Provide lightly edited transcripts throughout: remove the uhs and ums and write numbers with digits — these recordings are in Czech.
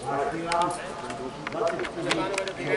Martina, 24,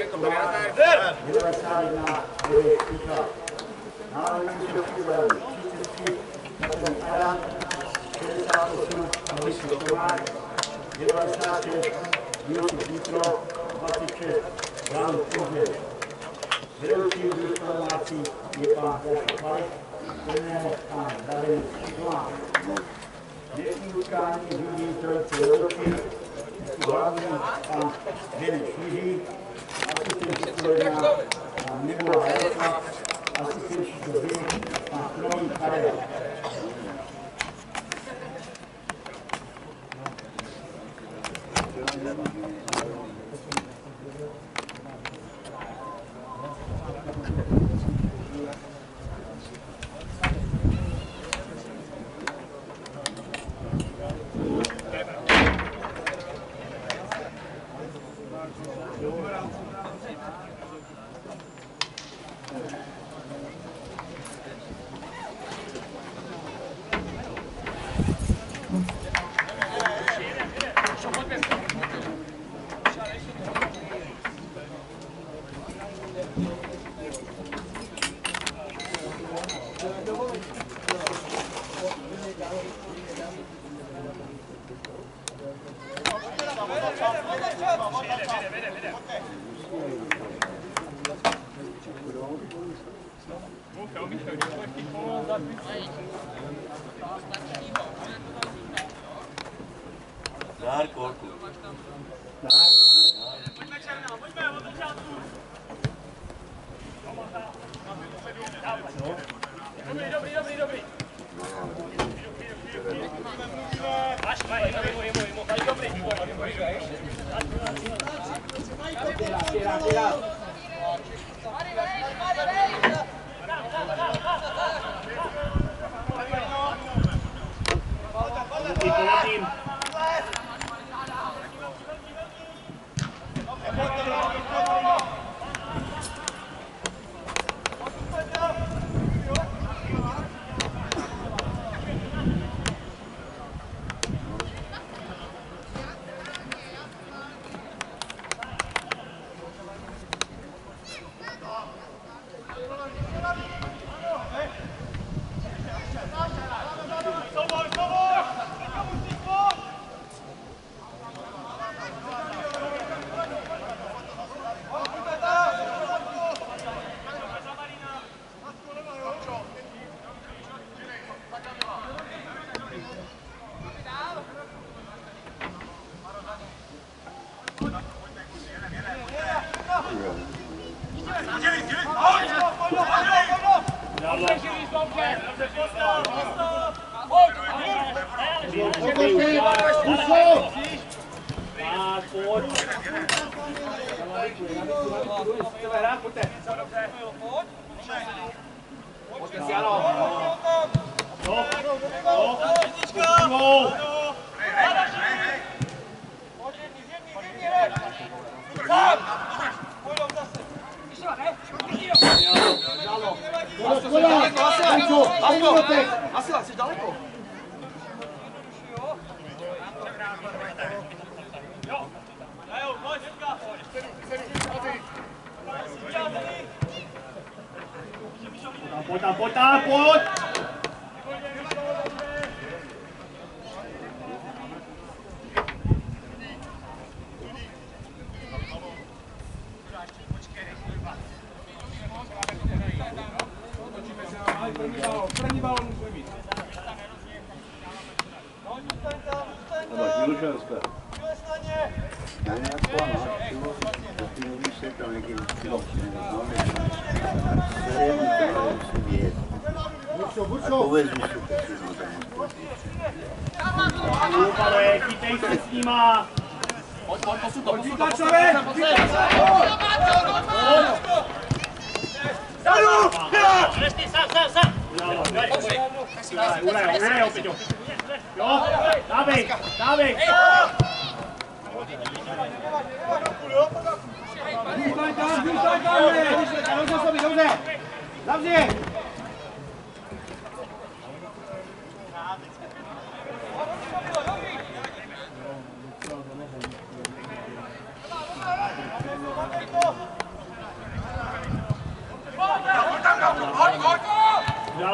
91, 9 Píka. Národní šestývel 33, Adam, 68, Mauricio Tomáš, 96, Josef Nitro, 26, Jan Kuzě. Vedoucí transformací je pan Božo Palik, trenér pan David Šidlán. Dnešní utkání řídí trojice vedoucí, hlavní pan Denis Šíří, asistent číslo pan Nikola Hrota, asistent číslo 2 pan Kroník Karel.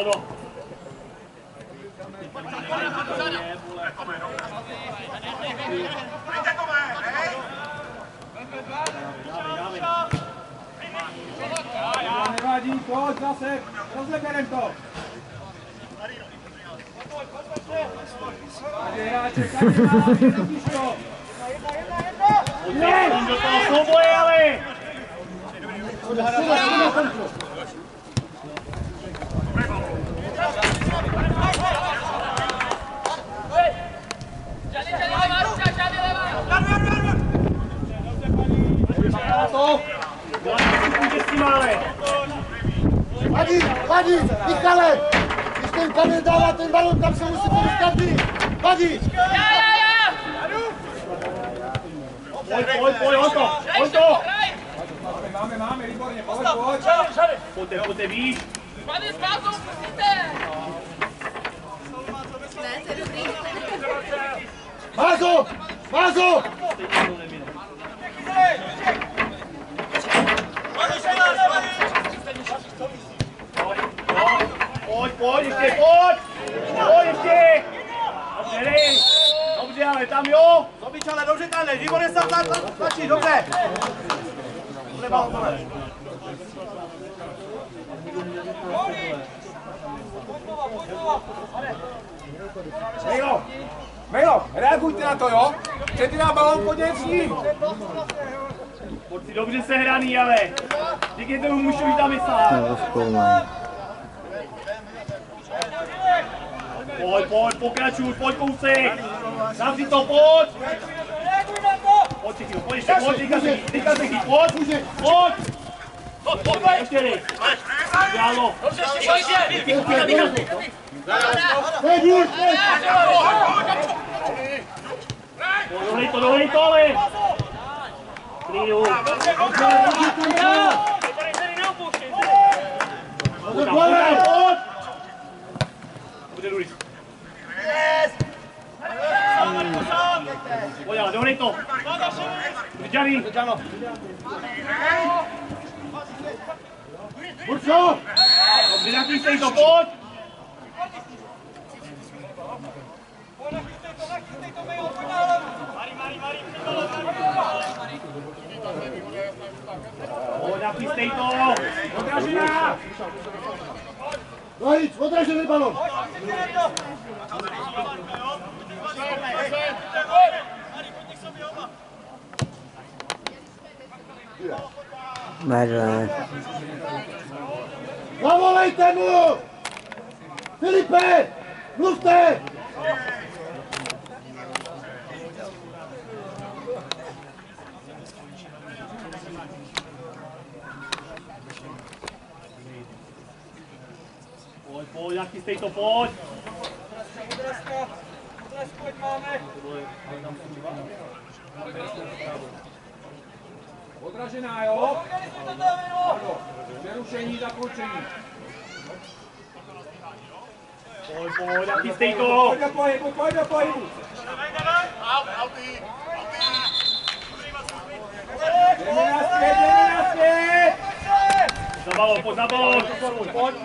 Ano. Nevadí, pojď zase, rozeberem to. Tady hráček, tady máš, vidíš to. Pojď do toho souboje, ale! Vadí, Michale! Když ten Kamil dává ten balon, tam se musí dostat vy! Vadí! Pojď, Honto! Máme, výborně, pojď. Pojďte, víš. Tady s pásou pustíte! Ne, to je dobrý. Mázo! Pojď ještě! Dobře, ale tam jo! Zobič, ale dobře tady, výborně se tlačí, dobře! Dobře, balon. Mejlo, reagujte na to, jo? Předtím na balón, pojďte s ním. Pojď si dobře sehraný, ale díky tomu můžu jít tam i sám. Pojď, pokračuj, pojď kousek! Dám si to, pojď! Pojď si, pojď, teďka se chyt, pojď! Ještě dej! Dělalo! Dohlej to, ale! Klidu! Pojď! Bude Ruris. Pojď, ale dohlej to! Vydžaný! Burčo! Dobře, nachystej to, pojď! Pojď, nachystej to! Odražená! Dojít, odražený balon! Merle. Zavolejte mu! Filipe! Mluvte! Pojď, nachystej to, pojď! Odražená, jo? Přerušení, zakončení. Pojď, nachystej to! Pojď do pohybu. Jdeme na zpět! Za balón, pojď za balón! Pojď!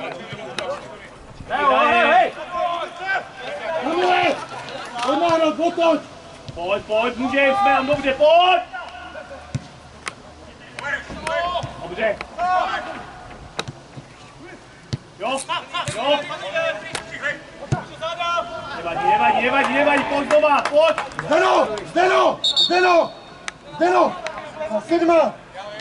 Hej! Kamile! Ománo, potoč! Pojď, můžeme, jsme tam dobře, pojď! Dobře. Jo. Nevadí, pojď doma, pojď! Zdeno! Sedma!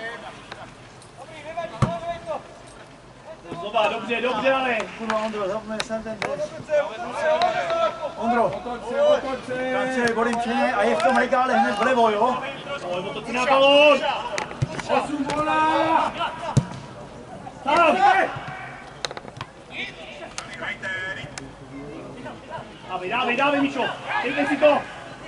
Znova, dobře, ale... Kurva, Ondro, zapomněl jsem ten dres. Ondro, Otoč se! tam se Borimčeně a je v tom regále hned vlevo, jo? Pojď, otočí na balón! 8 volá! Tam! Dávej, Mičo! Dejte si to!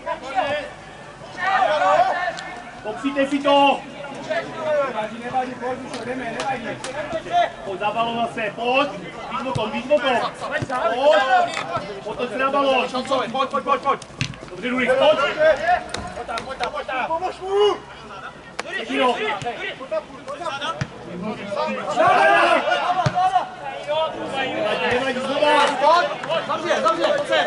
Popřijte si to! Nevadí, pojď už, jdeme, nevadí. Pojď za balón zase, pojď! Víc motor! Pojď! Otoč se na balón! Pojď. Dobře, Rurik, pojď! Pojď tam. Pomož mu! Kino! Nevadí, znova! Zavře, pojď se.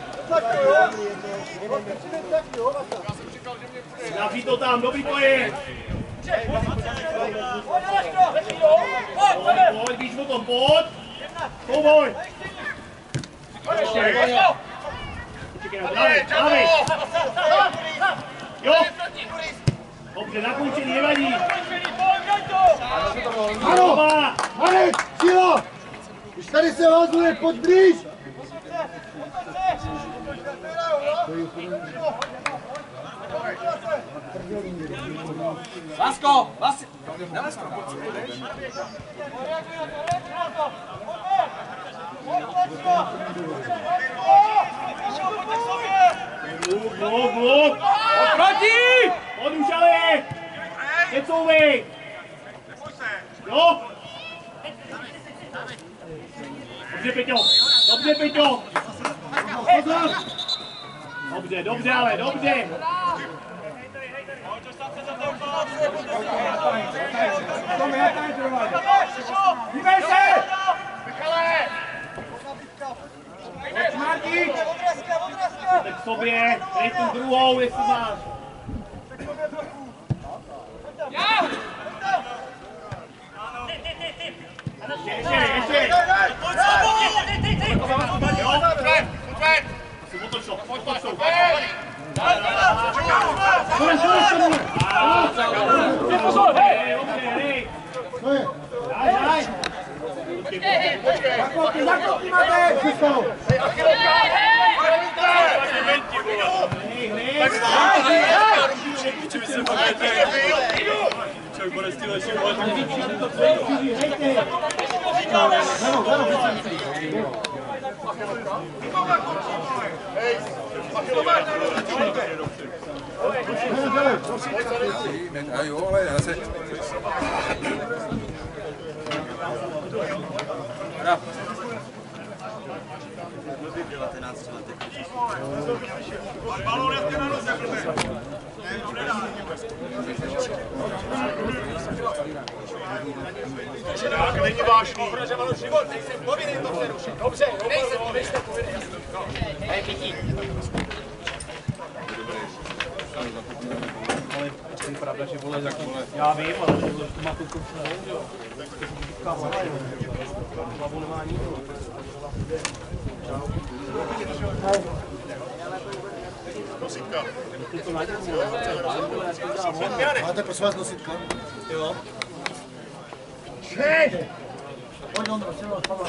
Zavří to tam, dobrý pohyb! Pojď, víš o tom, pojď! Souboj! Ještě! Počkej, dávej! Jo! Dobře, nakoučený, nevadí! Ano! Marek, Cílo! Už tady se vázuje, pojď blíž! Lasko, ne Lasko, pojď si půjdeš. Blok! Proti! Pojď už ale! Necouvej! Jo? Dobře, Peťo! Dobře, Peťo! Dobře, ale dobře! Hýbej se! Tak k sobě, dej tu druhou, jestli máš. Ještě! Pojď! Zakopni, Matej! Jo, ale já se... Není vážný. Dobře, nejsem povinný. Hej, Piti. Je pravda, že vole tak vole. Já vím, ale to má tu kurčnou. Hlavu nemá nikdo. Nositka. Máte prosím vás nositka? Jo. Hej! Pojď Ondro, čelo, Pavla.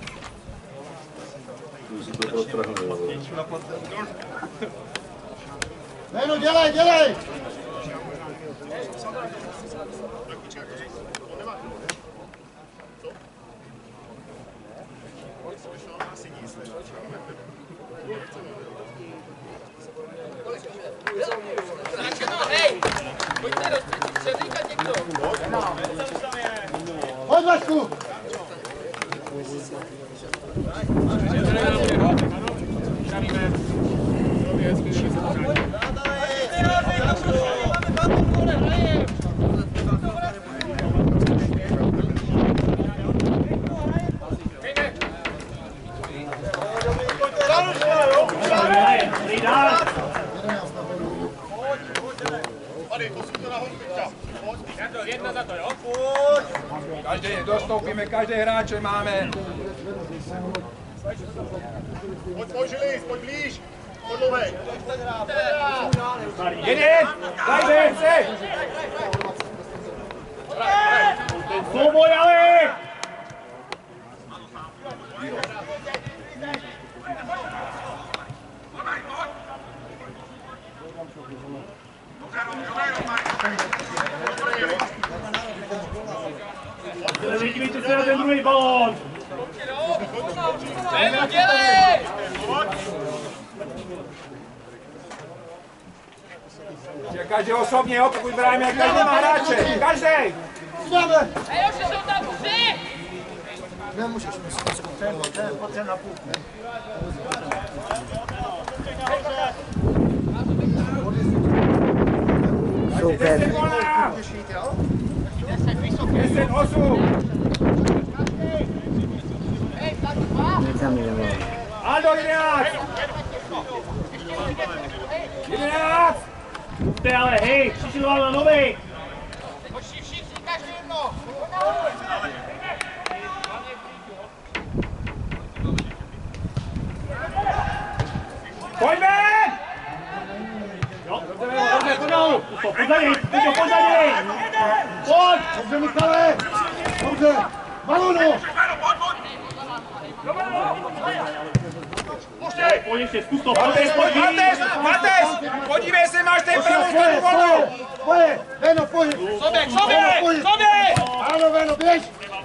No, dělej! Hej! Pojďte do převlíkat někdo. Pojď Vašku! Každý dostoupíme, každý hráče máme. Pojď Žilis, pojď blíž! Pojď Lovej! Jeden! Daj se! Souboj ale! Nedívejte se na ten druhý balón! Dělej! Každý osobně, jo, pokud bráníme, každý má hráče, každý! Jdeme! Hej, už jsou tam tři! Nemůžeš, pojď na půl. Super! 10, 8! tam je. Aldo, 11! 11! Jste ale, hej, přišli na novej! Pojďme! Jo, dobře, pojď za něj, pojď za něj! Pojď! Dobře, Michale! Dobře! Balonu! Pojď ještě, zkus to, Mateš! Podívej, jestli máš ten pravou stranu volnou! Pojď! Veno, pojď! Sobě, sobě! Ano, Veno, běž!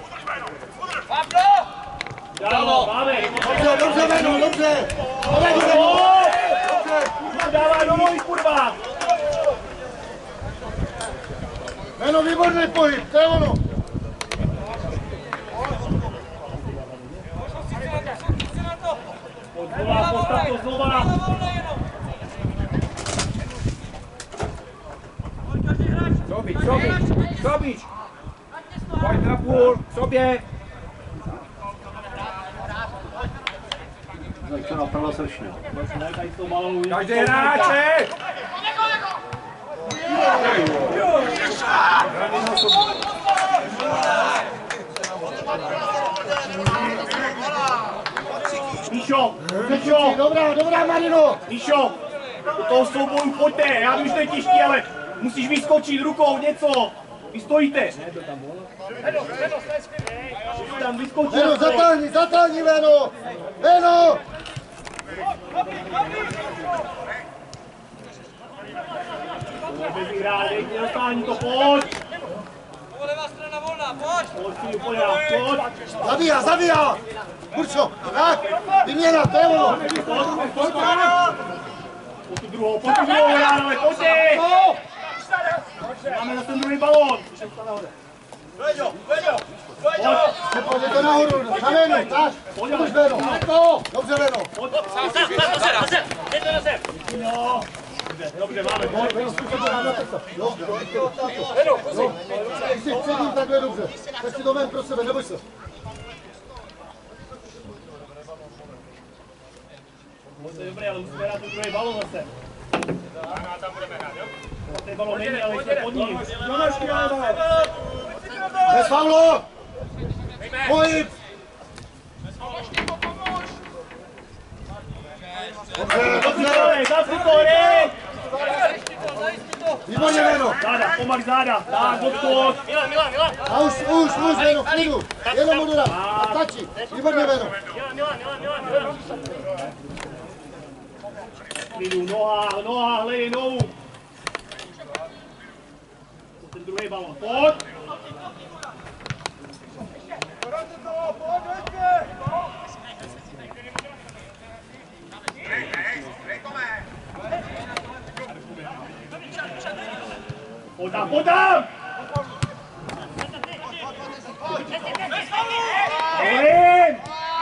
Dávno, máme! Dobře, dobře, Veno, dobře! Povedu, Veno! Dobře! Dává do mojich, kurva! Veno, výborný pohyb, to je ono! Postav to znova! Sobič! Pojď na půl, k sobě! Začala prava sršně. Každý hráče! Míšo, Míšo! Dobrá, dobrá, Marino! Míšo! Do toho souboju pojďte, já vím, že to je těžký, ale musíš vyskočit rukou něco! Vy stojíte! Tam vyskočit! Veno, zatáhni, Veno! Veno! Nedostání to, pojď! Levá strana volná, pojď! Pojď! Zabíjá! Kurčo, tak, vyměna, to je ono! Pojď tu druhou, ale pojďte! Máme na ten druhý balón! Pojď to nahoru, na Veno, tak, pojď Veno! Dobře, Veno! Dobře, máme. Když si předím takhle dobře, tak si to vem pro sebe, neboj se. To je dobré, ale musíme dát ten druhý balón zase. Tam budeme hrát, jo? Ten balón není, ale jsme pod ním. Bez faulo! Pohyb! Dobře! Zapři to, hej! Výborně, Veno! Záda, pomalý záda. Tak, odkud. A už, Veno, v klidu. Jenom mu dodám. A stačí. Výborně, Veno. Klidu, noha, hledej nohu. Ten druhý balón, pojď. Pojď tam! Dobrý!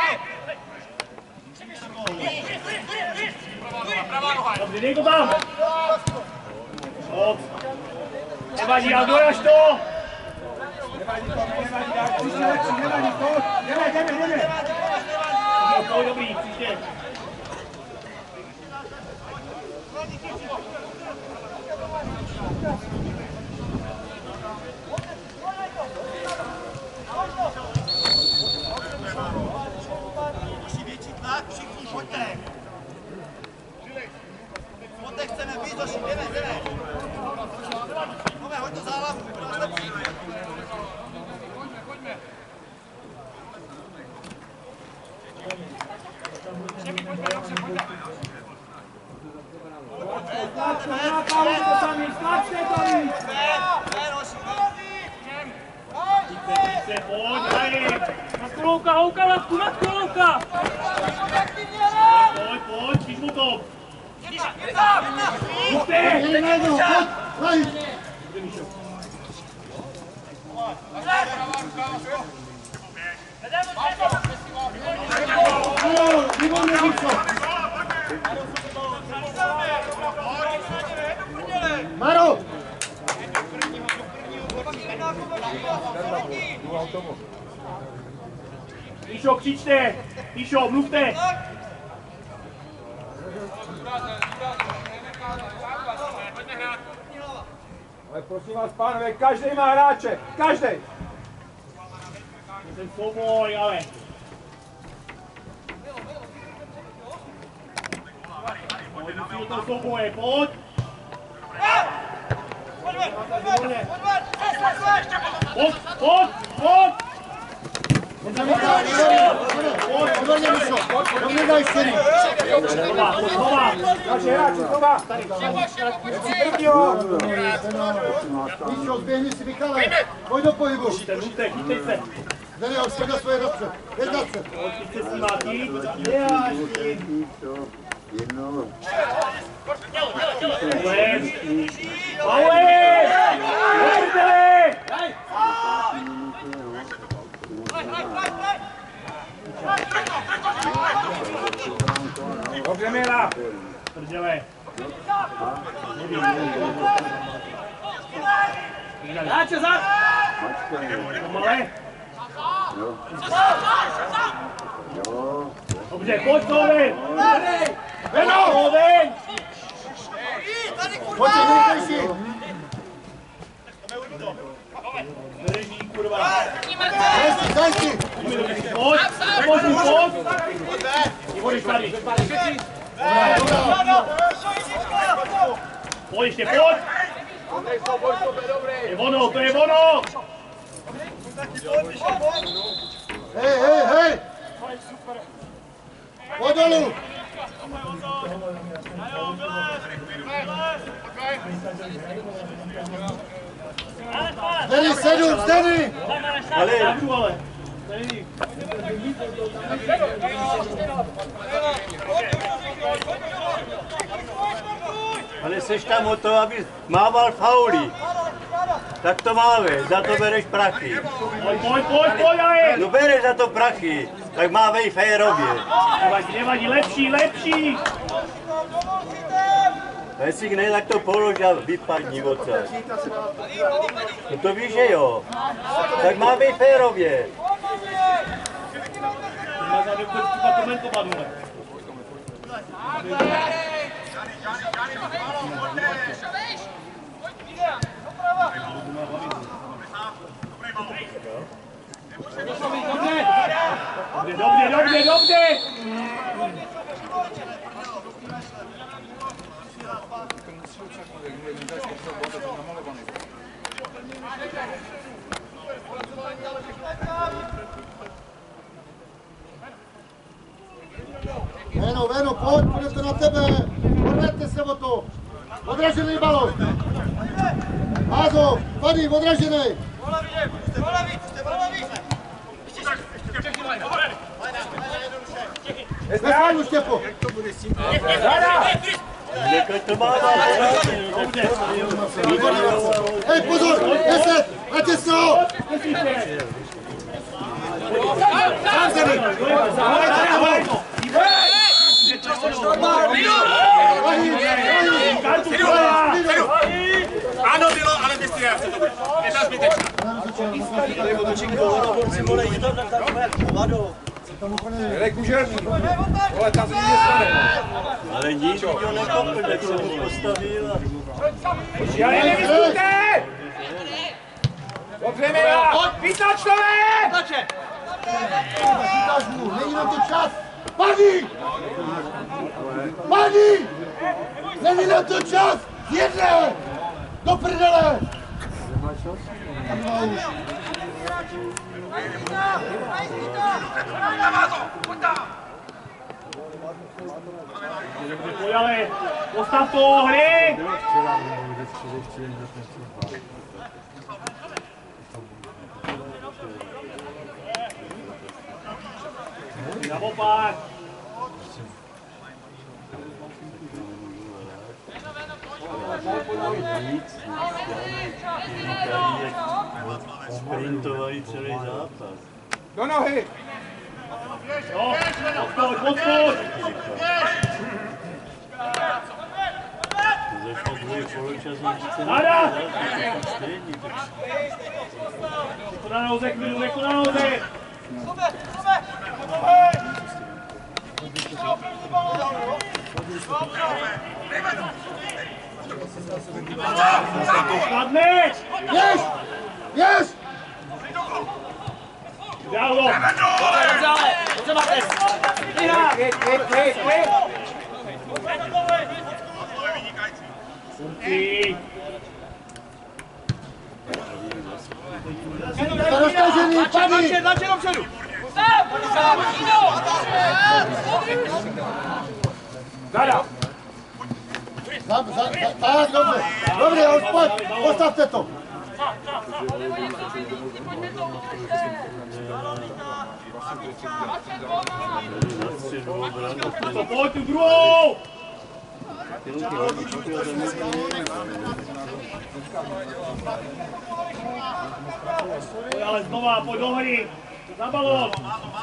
Dobře, dej to tam! Moc! Nevadí, ale dojaž to! Jdeme. To je dobrý, příště. Musí větší tlak, všichni pojďte. Pojďte, chceme víc, jdeme. Pojďme, hoď to zálavu, pro nás lepší. Louka, Latku, Louka! Pojď, píš mu to! Maro! Míšo, křičte! Píšo, mluvte! Ale prosím vás, pánové, každý má hráče, každý. Ten souboj, ale... Pojď, musí do toho souboje, pojď! Pojď! Odvorně, Mišo, dobře daj syny. Znova! Naši hráči, znova. Mišo, zběhni si, Michale, pojď do pohybu. Mluvte, chytej se! Daniel, svěd na svoje dotce, jednat se. Pojď se s ním mátí. Jeášky! Pauli! Pojďte! Dobře, Míra. Prdele! Hráče zad! Pomale! Dobře, pojď Koven! Veno! Koven! Pojď se, nejkejší. Drží, kurva! Zajsti. Pojď! Pojď! Pojď! Pojď tady! Pojď ještě, pojď! Je ono, to je ono! Hej! Pojď dolů. Zdeny, sedm, zdeny. Ale, ale. Tady. Ale seš tam o to, aby mával fauly. Tak to máme, za to bereš prachy. Pojď, ale! No bereš za to prachy, tak mávej férově. Nevadí, lepší! A jestli ne, tak to polož a vypadni odsaď. No to víš, že jo. Tak mávej férově. Má za vůbec třeba komentovat, vole. Dobře! Veno, pojď, bude to na tebe. Odveďte se o to. Odražený balon. Házo, Fadí, odražený. Nechválu, Štěpo. Nechaj to mává. Hej, pozor, 10, na těsno. Sám se mi. Ano, bylo, ale distriace to bude. Je to zbytečné. Jelek užerný. Ale tam se nic nestane. Ale nic ho nekopl, tak se mu postavil. Ale nevystupte! Dobře, Míra! Vytlač to, ne! Říkáš mu, není na to čas. Padí! Není na to čas! Jedne! Do prdele! Pojď ale, postav to, hry! Naopak! Sprintovali celý zápas. Do nohy! No, odpůjď! Začal druhý poločas na 30. Nada! Jako na noze, chvíli, jako na noze! Snadný! Běž! Běž! Dálo! Dobře, Mates! Vyhrát! Punci! Roztažený, padni! Tlačí dopředu! Zada! Tak, dobře. Dobře, už pojď, postavte to. To pojď tu druhou! Pojď ale znova, pojď do hry. Za balón.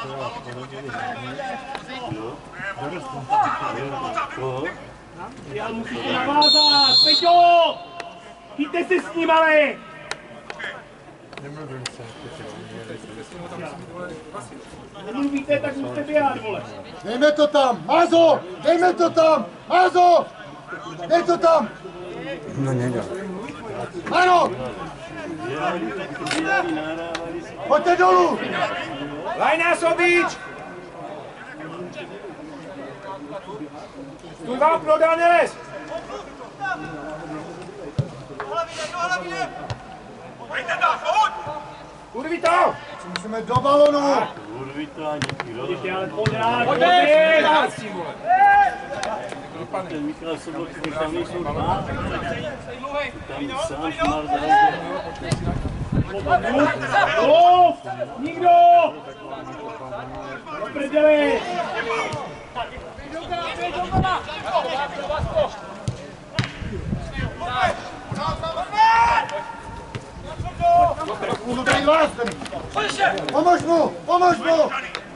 Já musíte navázat, Peťo! Chyťte se s ním, ale! Nemluvíte, tak musíte běhat, vole. Dejme to tam, Mázo! Dejme to tam! Mázo! Dej to tam! No nedá. Ano! Pojďte dolů! Lajná Sobíč! Stůj vám pro Danes! Kurví to! Musíme do balonu! Kurví to ani Ještě ale pojď rád, pojď! ten Michal Sobotka, tam nejsou dva. Tam sám Šmar Uf! Nikdo! Do prdeli! Můžu tady vás, ten. Pomož mu! Pomož mu!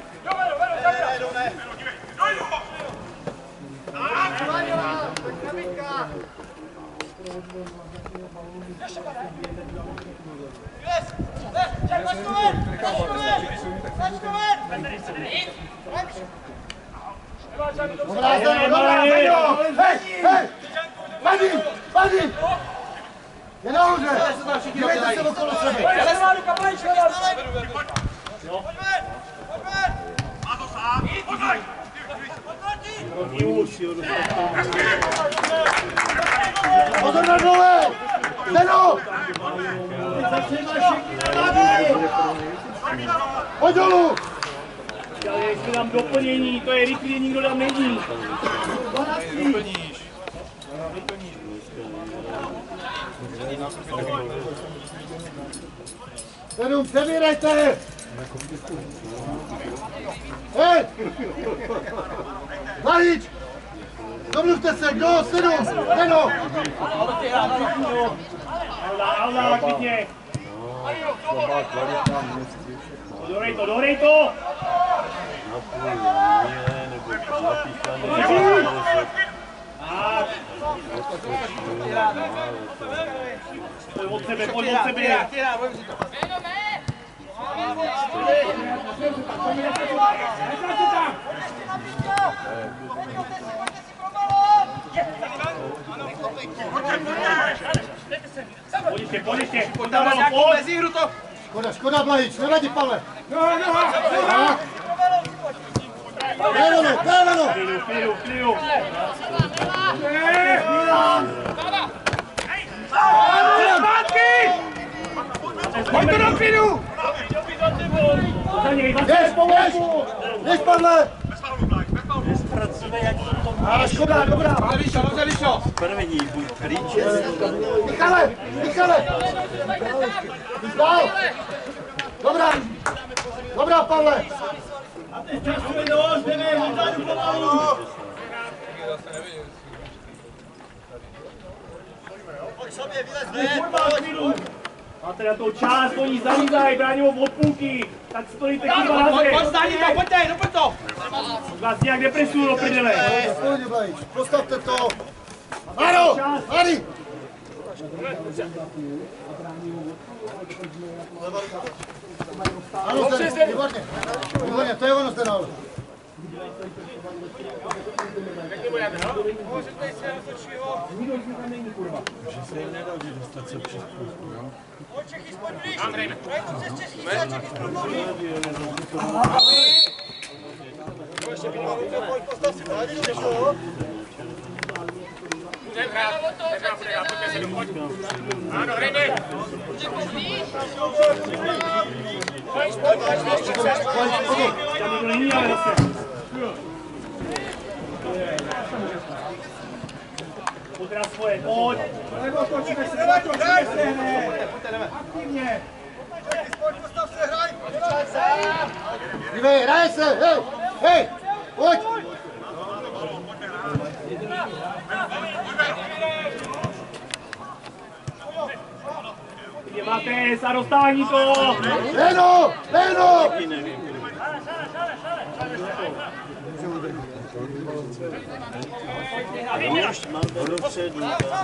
Dobrá, Zeno! Hej, hej! Padni! Padni! Je nahoře! Dívejte se okolo sebe! Pozor na dole! Zeno! Pojď dolů! Ale jestli dám doplnění, to je rychlý, nikdo tam není. Zeno, přebírejte! Hej! Zajíč! Domluvte se, kdo? Zeno! Zeno! Alda, klidně. Dohrej to! Pojď od sebe, pojď od sebe! Pojď ještě, pojď! Škoda, Blahič, nevadí, Pavle! Dávano! Klidu! Pojď to do klidu! Běž, Pavle! Škoda, dobrá! První buď klíče. Michale! Dál! Dobrá, Pavle! Máte na to čas, oni zalízají, brání ho od půlky, tak stojíte chyba na zem. Pojďte to! Vás nějak depresuju do prdele. Pohodě, Blahič, postavte to! Ano! Tady! Ano, výborně, to je ono, Zdenal. Podraz svoje, pojď! Otočíme se hned! Aktivně! Dívej, hraje se, hej, hej, pojď! Kde máte, a dostání to! Leno, Leno! Mám to dopředu.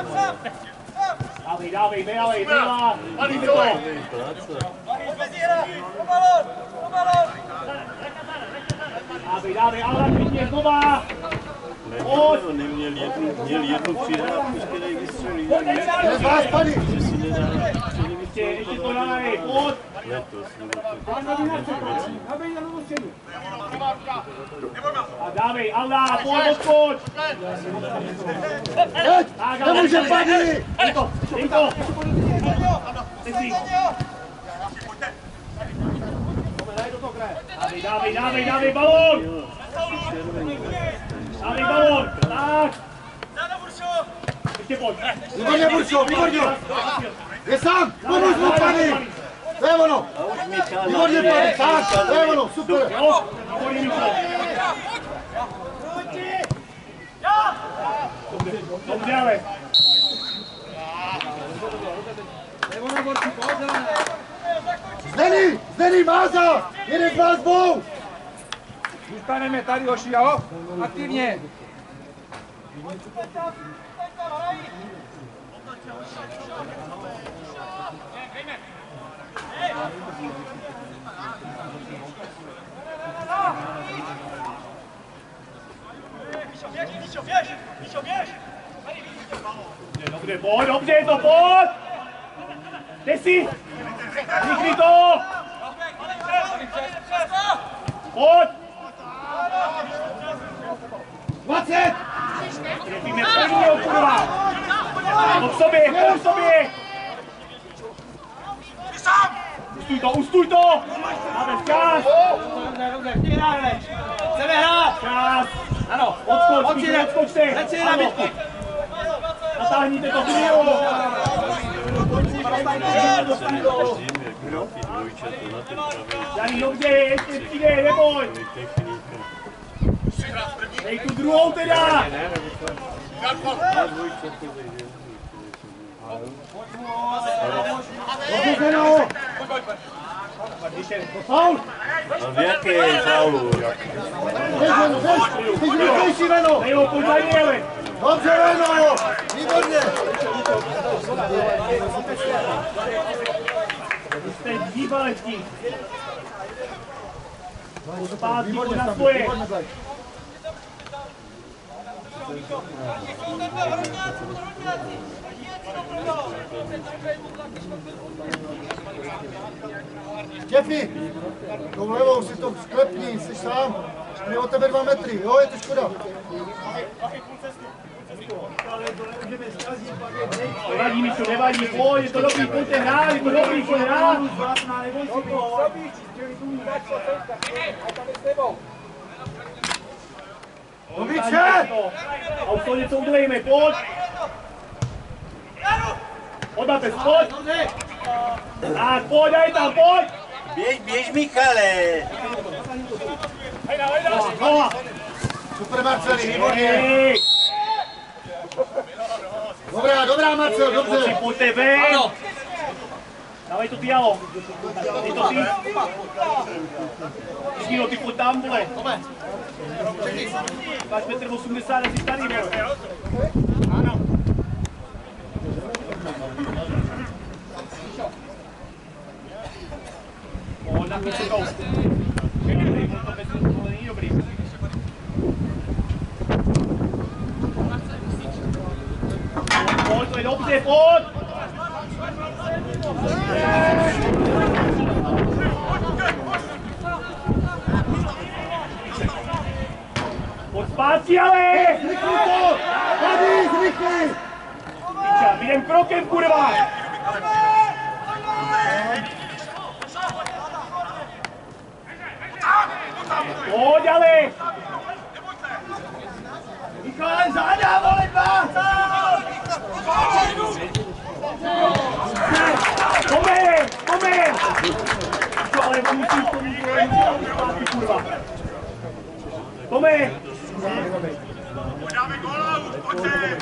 Dávej, Bela! Padni to! Dávej, ale klidně znova! Pojď! Měl jednu přihrávku, z které vystřelí. Bez vás, Padni! Že si nedá Ještě to dávej, pojď! letos. A dávej, Alda, pojď, odskoč! Pojď, nemůže Padni! Dejko! Dávej, balón! Dávej balón, tak! Ještě pojď! Výborně, Buršo, výborně! Je sám, pomůž mu, Padni! To je ono! Výborně, Padni, tak, to je ono, super! Jo, výborně, Míšo! Dobře, ale! Zdený, Máza! Jeden z vás dvou! Zůstaneme tady, hoši, jo? Aktivně! Dobře, dobře, to pojď! Kde jsi? Nikdy to! Pojď! 20! Trefíme prvního, kurva! Pojď k sobě! Ustuj to! Máme čas! Dobře, chceme hrát! Čas! Ano, Odskočte! hned si na bitku! Natáhníte to video! Jani, dobře, ještě přijde, neboj! Dej tu druhou teda! Dobře, Zdeno! Faul! A v jaké faulu? Ty rychlejší, Leno! Dej ho, pojď za něj! Dobře, Leno! Výborně! Jste výbaletí! Zpátky, pojď na svoje! Štěpí, tou levou si to sklepni, jsi sám. Je od tebe 2 metry, jo, je to škoda. Nevadí, Míšo, nevadí, pojď, je to dobrý, pojďte hrát, je to dobrý, pojď hrát! Domiče! A už to něco udělejme, pojď! Pojď, Matec, pojď! Tak, pojď, daj tam, pojď! Běž, Michale! No, Super, Marceli, výborně. Dobrá, Marcel, dobře. pojďte ven! Dávej to ty, Jalo. Dej to ty. Štíno, ty pojď tam, vole. Máš 1,80 m, jsi starý, vole. Ano. Pojď, na to. To není dobrý. Pojď, to je dobře, pojď! Pojď zpátky, ale! Zrychli to! Tady, zrychli! Jdem krokem, kurva! Pojď, ale! Michal, záda, vole, dva! Moment! Co, ale musíš to mít, zpátky, kurva. Tome! Dáme góla, pojďte!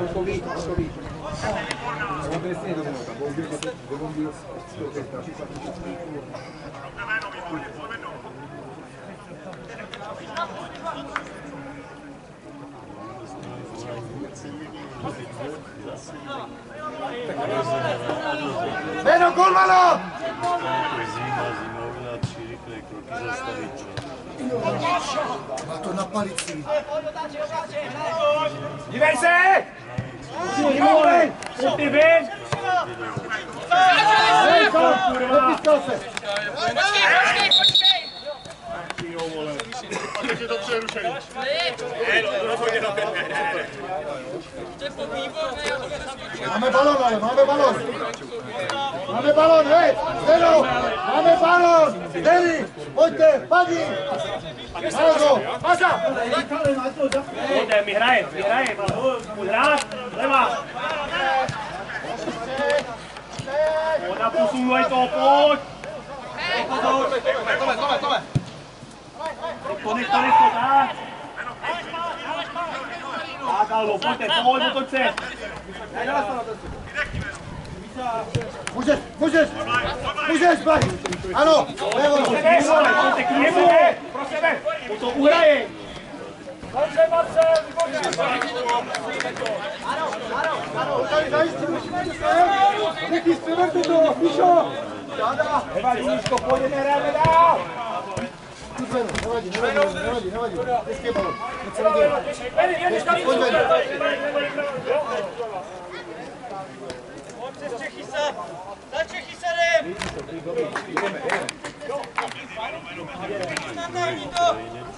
Beno, golmano! Má to na palici. Dívej se! Pojď ty ven! Dopískal se. Máme balon, ale máme balon. Máme balon, hej! Zdeno! Máme balon! Zdeny! Pojďte, padni! Házo! Maša! Pojďte, my hrajeme, pojď hrát, leva! Pojď a posunuj to, pojď! Nech to, tak! Tak, Aldo, pojďte, pojď se! Můžeš, Baj! Ano, levo! Pojďte k němu! Pro sebe! To uhraje! Tady zajistí, musíme to stát! Neký zpěverte to, Míšo! Nevadí, Míško, pojďme, hrajeme dál! Nevadí. Hezký balon. Nic se neděje. Pojď ven. Přes Čechy se! Za Čechy se jdem! Natáhni to!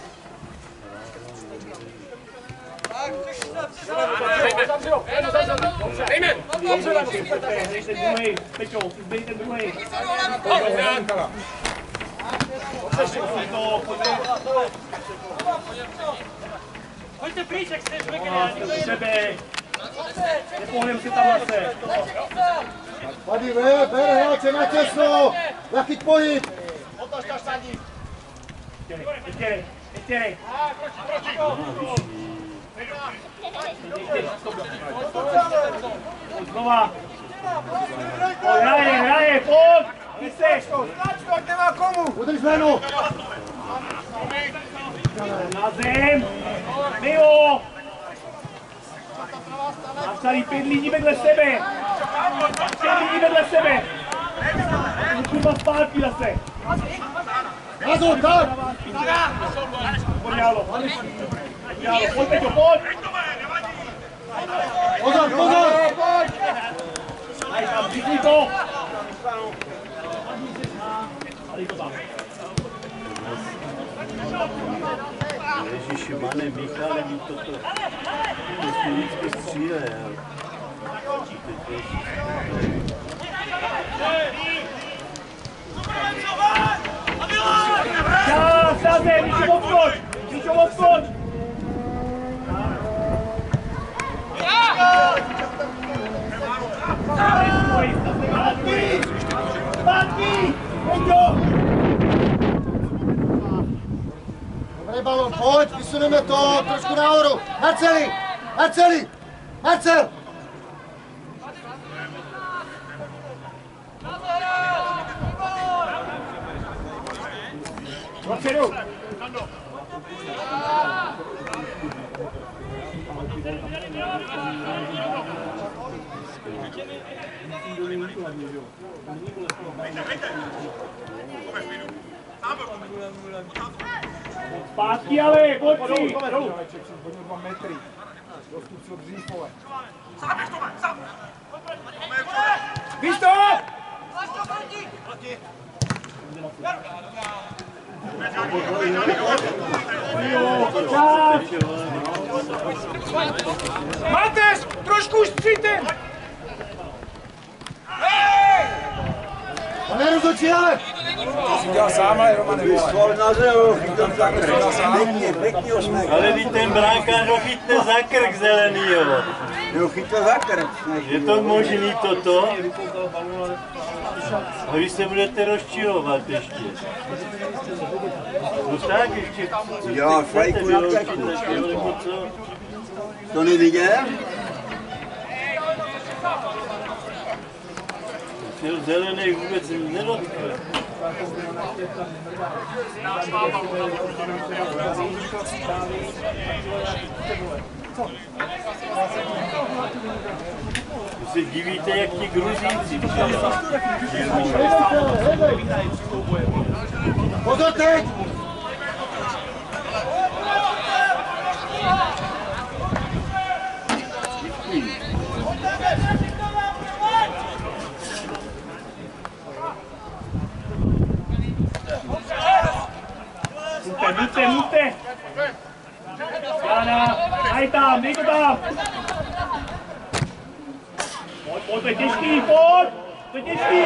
Tak, Čechy se, Dej ten druhý. Pojďte pryč, jak jste Sebe. Nepohnem si tam zase. Tady ber hráče na těsno. Jaký pohyb. Nechtěrej. Znova. Hraje, pojď. Pojď, nemá komu! Udrž jméno. Na zem. Mimo. Napsali 5 lidí vedle sebe. 5 lidí vedle sebe. Kurva zpátky zase. Házo, tak. Podjálo. Pojď, Peťo, pojď. Pozor. Aj tam, přijdi to. Ale to tam. Ježiši, Mane, Michale, mi toto musí vždycky střílet. Čas, zase, Míšo, odskoč. Zpátky! Peťo! Dobrý balon, pojď, vysuneme to trošku nahoru. Marcel! Dopředu! Zpátky, ale, pojď si! Hodně 2 metry. Výstup! Mateš, trošku už přijďte! Pane rozhodčí, ale! To si dělal sám, ale Roman nevole. Ale když ten brankář ho chytne za krk zelenýho. Jo, chytl za krk. Je to možný toto? A vy se budete rozčilovat ještě. No tak ještě. Jo, fajku na krku. To neviděl? Zelený vůbec nedotkne. Vy se divíte, jak ti Gruzínci přijeli. Pozor teď! Mluvte! Jana, daj tam, dej to tam! Pojď, to je těžký, pojď! To je těžký!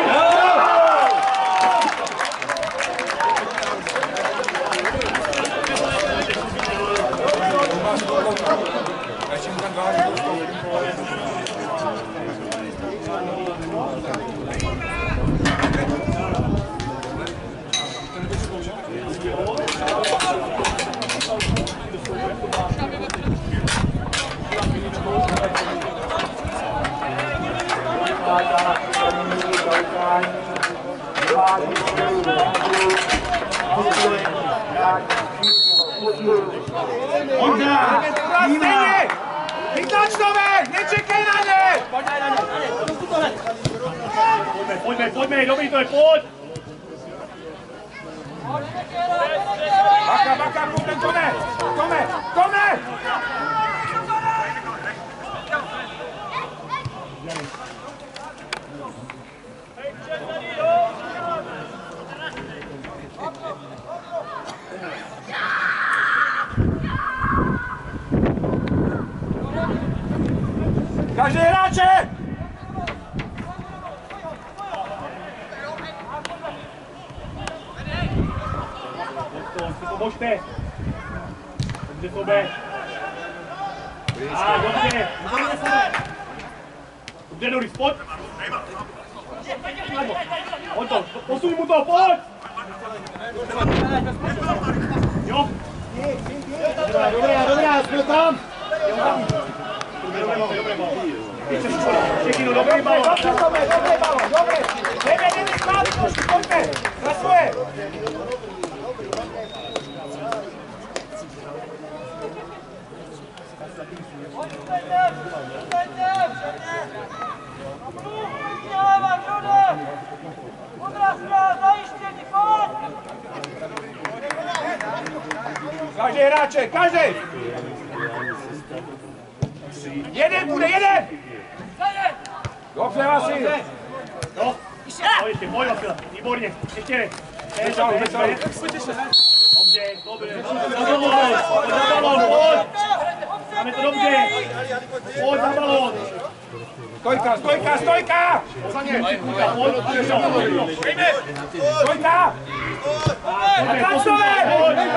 Ještě mu tam dál. Stejně! Vytlačtové! Nečekej na ně! Pojďme, dobrý to je, pojď! Baka, pojď ten konec! Konec! Každý hráče! Pomožte! Dobře, Sobe! Dobře! Dobře, Doris, pojď! Pojď to, posuň mu to, pojď! Jo! Dobrá, jsme tam! Všechno, dobrý balon! Dobrý! Jdeme zpátky, pojďme! Na svoje! Každý hráče, každý! Jeden bude, jeden! Dobře, Vasil! No, ještě, pojď, Vasila, výborně, ještě jeden. Dobře, za balón, pojď! Dáme to dobře! Pojď za balón! Stojka! Stojka, pojď! Stojka! Tlačtové!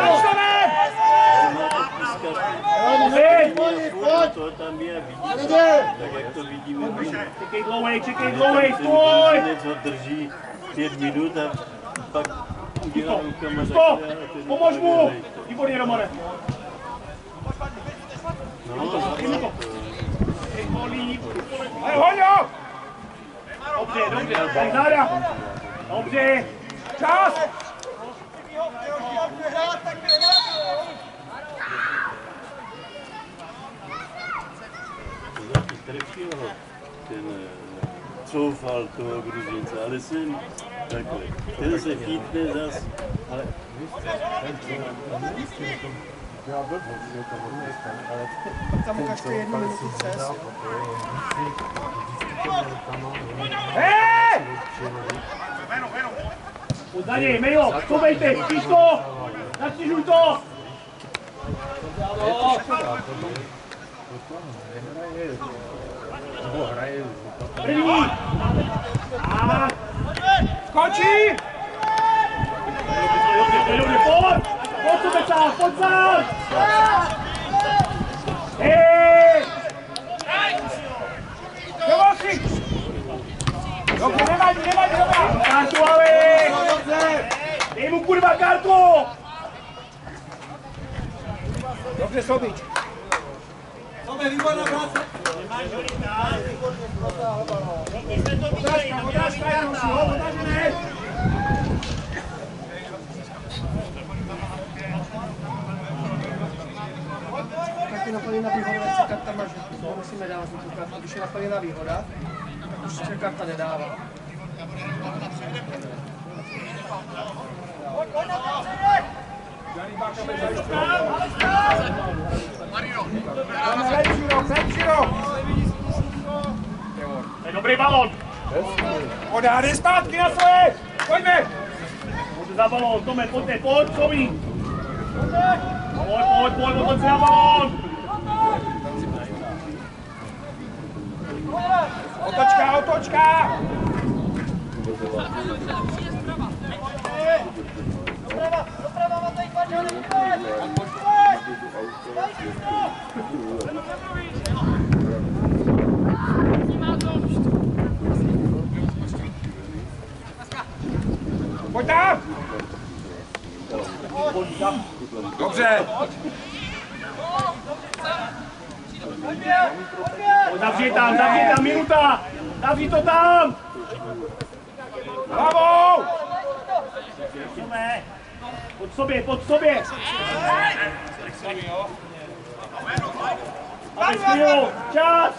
To tam je, vidíte, tak jak to vidíme. Čekej dlouhej, stůj! Něco drží 5 minut a pak udělá rukama Stop! takhle. Pomož mu! Výborně, Romane! Hoďo! Dobře, tady záda! Dobře! Čas! Trefil ho ten coufal toho Gruzince, ale jsem takhle. Ten se chytne zas, ale Tam ukažte 1 minutu přes. Hej! Podaně, Mejlo, zkoumejte, píš to! Nastěžuj to! První! A... Skočí! Dobře, pojď! Pojď sobě sám, pojď sám! Hej! Dovolky! Dobře, nevadí, dobrá! Kartu, ale! Dej mu kurva kartu! Dobře, Sobič. Tome, výborná práce. Odrážka, Januši, odrážené! Taky naplněná výhoda, jak se karta má žlutý. Musíme dávat tu kartu. Když je naplněná výhoda, tak už se karta nedává. To je dobrý balon! Odhády zpátky na svoje! Pojďme! Pojďte za balon, Tome, pojďte, pojď, Sobí! Pojď, otoč se na balon! Otočka! Doprava, Matej, Paťo, Pojď tam! Dobře! Zavři tam, minuta! Zavři to tam! Hlavou! Pod sobě! Aby skvělo! Čas!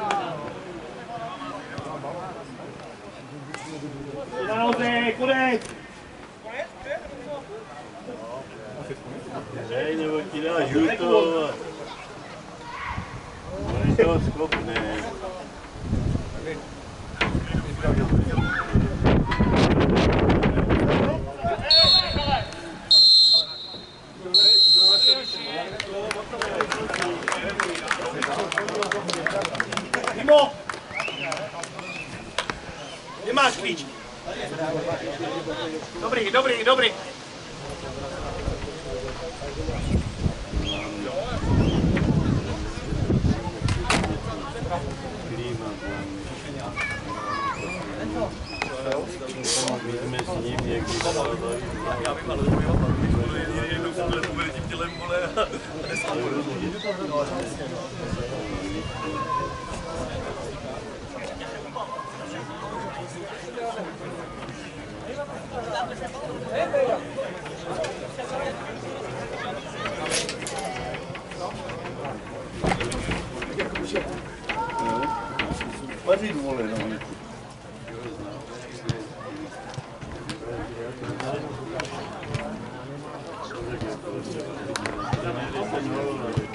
Nahoře, konec! Hej, nebo ti dá žlutou. On je toho schopný. Mimo! Kde máš klíč? Dobrý. Jsme s ním někdy dávali. Já vím, ale jednou jsem byl povědět tím tělem, vole, a dneska budu. Vařit, vole, no. Thank you.